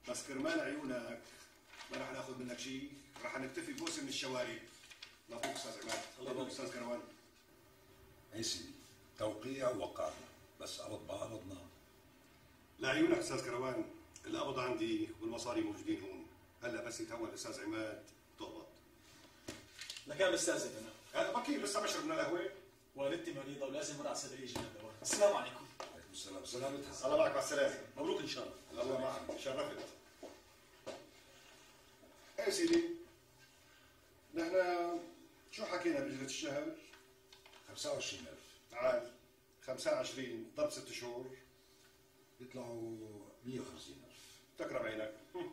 بس كرمال عيونك ما رح ناخذ منك شيء، رح نكتفي بوسه من الشوارب. مبروك استاذ عماد. مبروك استاذ كروان. اي سيدي، توقيع وقعنا، بس قبض ما قبضنا. لعيونك استاذ كروان، القبض عندي والمصاري موجودين هون. هلا بس يتهون الاستاذ عماد تقبض. لكان بستأذن انا. هذا بكير لسه ما شربنا القهوه. والدتي مريضه ولازم مرة صدري يجي الدواء. السلام عليكم. وعليكم السلام. سلامتها. الله معك مع السلامه. مبروك ان شاء الله. الله معك، شرفت. ايه سيدي، نحن شو حكينا بأجرة الشهر؟ 25,000. تعال 25 ضرب 6 شهور يطلعوا 150,000. تكرم عينك.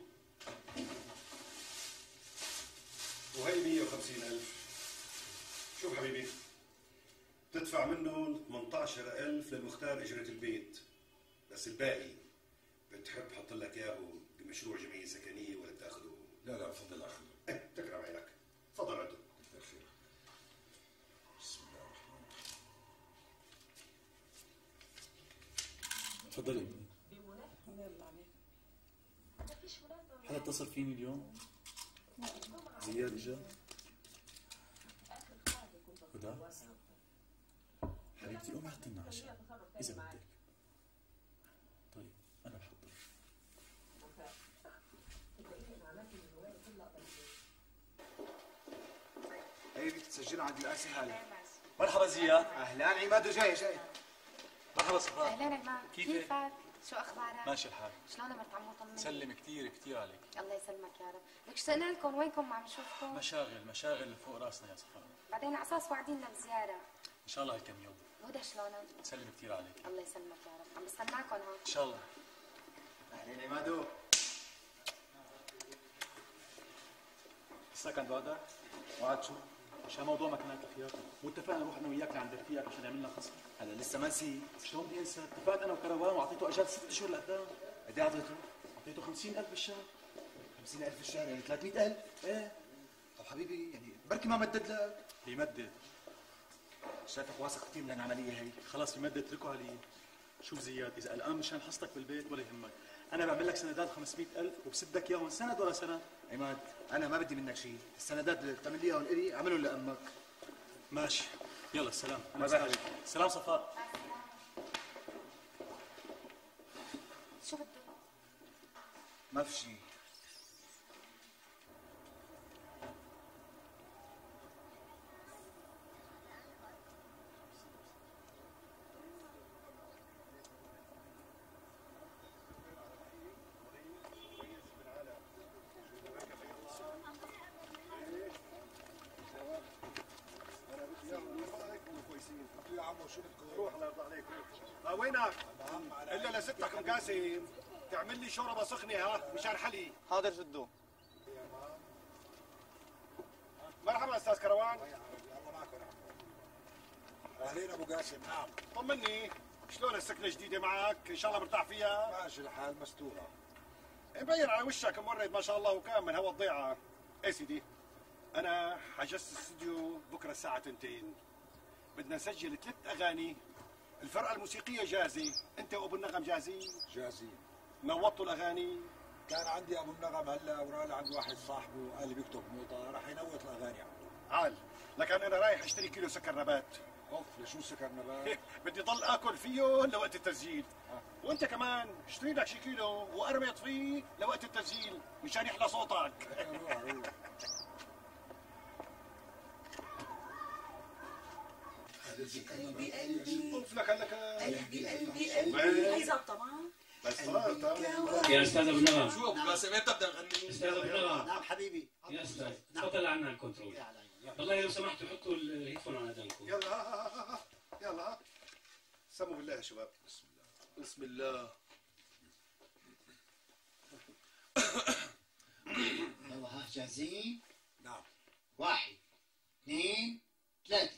وهي 150,000. شوف حبيبي، تدفع منهم 18,000 للمختار اجرة البيت، بس الباقي بتحب حط لك اياه بمشروع جمعية سكنية ولا بتاخذه؟ لا لا، بفضل اخذه. ايه تكرم عينك، تفضل عده. كثير خير. بسم الله الرحمن الرحيم. تفضلي. حدا اتصل فيني اليوم؟ زياد اجا؟ هدى؟ حبيبتي قومي حطي لنا عشاء إذا بدك. طيب أنا بحضر. هي بدك تسجلها عند القاسي هلا. مرحبا زياد. اهلا عماد، جاي. مرحبا صفاء. اهلا عماد، كيفك؟ شو اخبارك؟ ماشي الحال. شلون مرت عمو طمني؟ سلم كثير كثير عليك. الله يسلمك يا رب، لك اشتقنا لكم، وينكم ما عم نشوفكم؟ مشاغل فوق راسنا يا صفاء. بعدين على اساس واعديننا بزيارة. ان شاء الله هالكم يوم. هدى شلونك؟ سلم كثير عليك. الله يسلمك يا رب، عم بستناكم هون. ان شاء الله. اهلا عمادو. السكن بعدك؟ وعد شو؟ عشان موضوع مكانات الخيار، واتفقنا نروح انا وياك لعند رفيقك عشان يعمل لنا خصم. هلا لسه ما نسيت. شلون بدي انسى؟ اتفقت انا وكروان واعطيته اجازه 6 اشهر لقدام. قد ايه اعطيته؟ اعطيته 50,000 بالشهر. 50,000 بالشهر، يعني 300,000. ايه. طب حبيبي يعني بركي ما مدد لك. بيمدد. شايفك واثق كثير من العمليه هي. خلاص يمدد، اتركه علي. شوف زياد، اذا قلقان مشان حصتك بالبيت ولا يهمك، انا بعمل لك سندات 500,000 وبسدك اياهم سند ورا سند. عماد انا ما بدي منك شيء، السندات اللي بتعمل لي اياهم الي اعملهم لامك. ماشي، يلا السلام. ما بقى. سلام صفاء. شو بده؟ ما في شيء. وينك؟ الا لستك مقاسم تعمل لي شوربه سخنه ها مشان حلي. حاضر جدو. مرحبا استاذ كروان. الله معكم. اهلين ابو قاسم. نعم. طمني، شلون السكنه الجديده معك؟ ان شاء الله مرتاح فيها؟ ماشي الحال، مستوره. مبين على وشك مورد ما شاء الله وكامل هوا الضيعه. ايه سيدي، انا حجزت الاستوديو بكره الساعه 2. بدنا نسجل 3 اغاني. الفرقه الموسيقيه جاهزه، انت وابو النغم جاهزين؟ جاهزين. نوضتوا الاغاني؟ كان عندي ابو النغم هلا وراح عند واحد صاحبه قال لي بيكتب نوطه، راح ينوط الاغاني عنده. عال، لكن انا رايح اشتري كيلو سكر نبات. اوف، لشو سكر نبات؟ بدي ضل اكل فيه لوقت التسجيل. وانت كمان اشتري لك شي كيلو وارمط فيه لوقت التسجيل مشان يحلى صوتك. روح. قلبي قلبي اوف لك هلك قلبي قلبي قلبي. هي ظابطه معك؟ بس صارت. يا استاذ ابو النغم. شو ابو قاسم امتى بدنا نغني؟ استاذ ابو النغم. نعم حبيبي. يا استاذ تفضل عنا الكنترول. والله لو سمحتوا حطوا الهيدفون على اذانكم. يلا يلا سموا بالله يا شباب. بسم الله. يلا ها جاهزين؟ نعم. 1 2 3.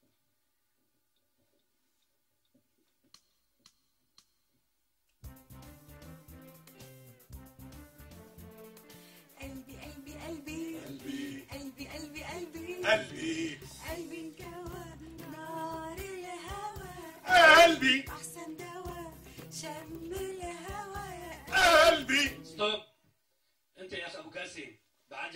قلبي قلبي قلبي قلبي قلبي قلبي قلبي قلبي قلبي انكوى نار الهوى. قلبي احسن دواء شم الهوى. قلبي. ستوب.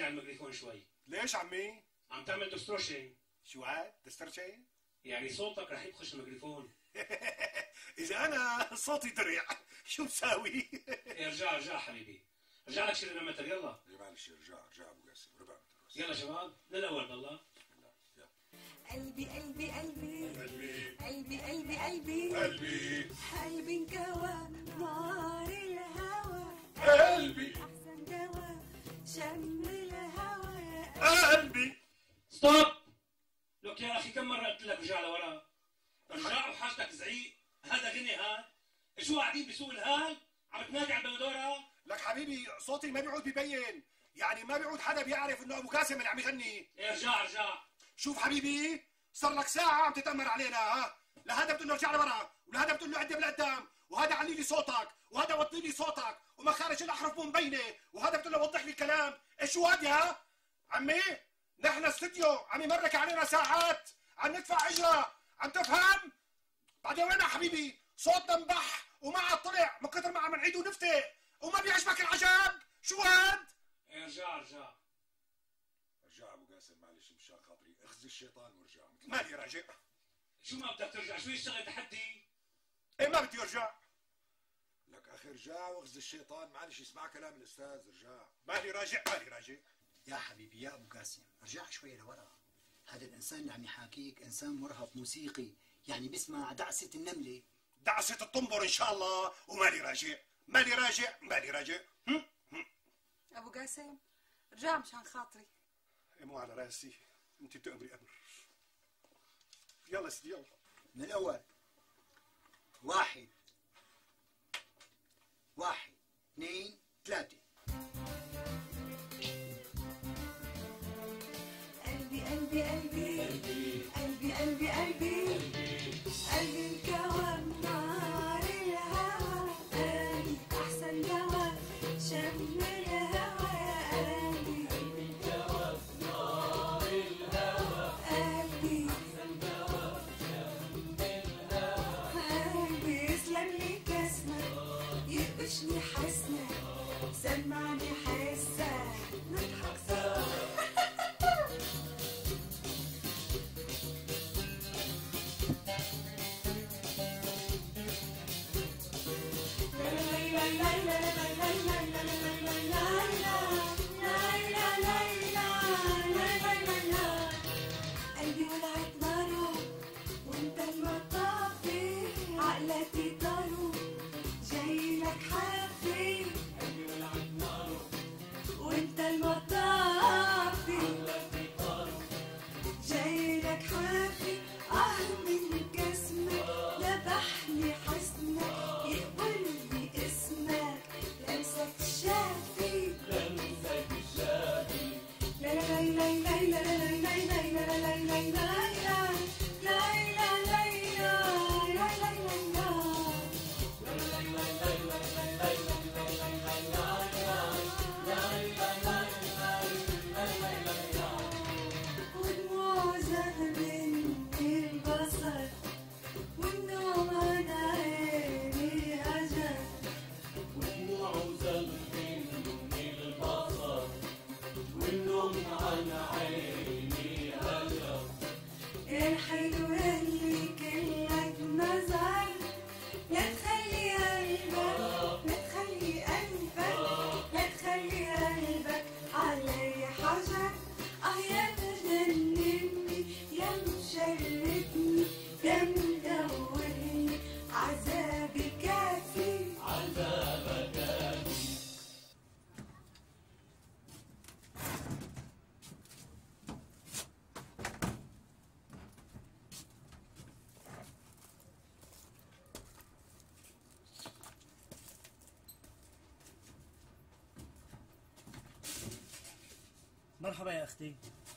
لي على الميكروفون شوي. ليش عمي؟ عم تعمل دستروشن. شو هاد؟ دسترشي؟ يعني صوتك رح يدخش الميكروفون. اذا انا صوتي درع شو بساوي؟ ارجع حبيبي، ارجع لك شيل المتر. يلا معلش ارجع ابو قاسم، ربع متر بس. يلا شباب للاول بالله. قلبي قلبي قلبي قلبي قلبي قلبي قلبي قلبي قلبي انكوى نار الهوى قلبي احسن دواء شم الهوى قلبي. ستوب. لك يا اخي كم مره قلت لك ارجع لورا؟ ارجع وحاجتك زعيق. هذا غني هاد؟ شو قاعدين بسوق الهال عم تنادي على البندوره؟ لك حبيبي صوتي ما بيعود ببين، يعني ما بيعود حدا بيعرف انه ابو قاسم اللي عم يغني. ارجع. شوف حبيبي صار لك ساعة عم تتأمر علينا، ها؟ لهذا بتقول له ارجع لورا، ولهذا بتقول له عدي بالقدام، وهذا علي لي صوتك، وهذا وطي لي صوتك، ومخارج الأحرف مو مبينة، وهذا بتقول له وضح لي الكلام، ايش شو هاد يا عمي؟ نحن استوديو عم يمرك علينا ساعات، عم ندفع اجرة، عم تفهم؟ بعدين وين يا حبيبي؟ صوتنا انبح وما عاد طلع من كثر ما عم نعيد ونفتح، وما بيعجبك العجب؟ شو هاد؟ ارجع. ارجع ابو قاسم معلش مشان خاطري، اخزي الشيطان وارجع. مالي راجع. شو ما بدك ترجع؟ شو يشتغل تحدي؟ ايه ما بدي ارجع. لك اخي ارجع واخزي الشيطان، معلش اسمع كلام الاستاذ، ارجع. مالي راجع. يا حبيبي يا ابو قاسم ارجع شوي لورا. هذا الانسان اللي عم يحاكيك انسان مرهف موسيقي، يعني بيسمع دعسه النمله. دعسة الطنبر ان شاء الله. ومالي راجع. ابو قاسم ارجع مشان خاطري. مو على راسي، انت بتأمري امر. يلا سيدي يلا. من الاول. واحد 2 3. قلبي قلبي قلبي قلبي قلبي قلبي قلبي انكوى نار الهوى قلبي احسن دواء شم الهوى قلبي انكوى نار الهوى قلبي احسن دواء شم الهوى قلبي يسلم لي كسمك يقفشني حسنك سمعني حسك نضحك سوا. قلبي ولعت ناره وانت المطافي عقلتي طارو جاي لك حافي. قلبي ولعت ناره وانت المطافي عقلتي طارو جاي لك حافي. من جسمك ذبحني حسنك يقبل لي اسمك لمسك شافي لا لا لا لا لا لا لا لا لا ودموع زهر من البصر والنوم عن عيني هجر ودموع زهر من البصر والنوم عن عيني هجر. يا الحلو اللي كلك نظر لا تخلي قلبك علي حجر. يا مجنني يا مشردني يا مدورني عذابي كافي. مرحبا يا اختي.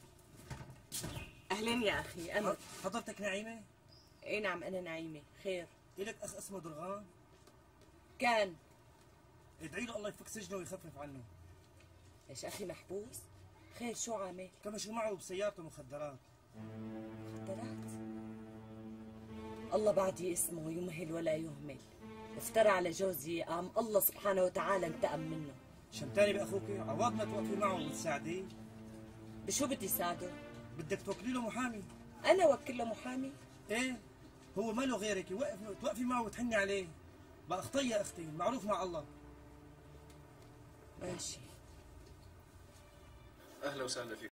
اهلين يا اخي. انا حضرتك نعيمه؟ اي نعم انا نعيمه. خير؟ إلك اخ اسمه درغام؟ كان. ادعي له الله يفك سجنه ويخفف عنه. ايش اخي محبوس؟ خير شو عامل؟ كمشوا معه بسيارته مخدرات. مخدرات؟ الله بعدي اسمه يمهل ولا يهمل. افترى على جوزي قام الله سبحانه وتعالى انتقم منه. شمتاني باخوك عوض ما توقفي معه وتساعديه. بشو بدي ساعده؟ بدك توكلي له محامي. انا وكل له محامي؟ ايه هو ما له غيرك، توقفي معه وتحني عليه. بقى اخطي يا اختي، معروف مع الله. ماشي. اهلا وسهلا فيك.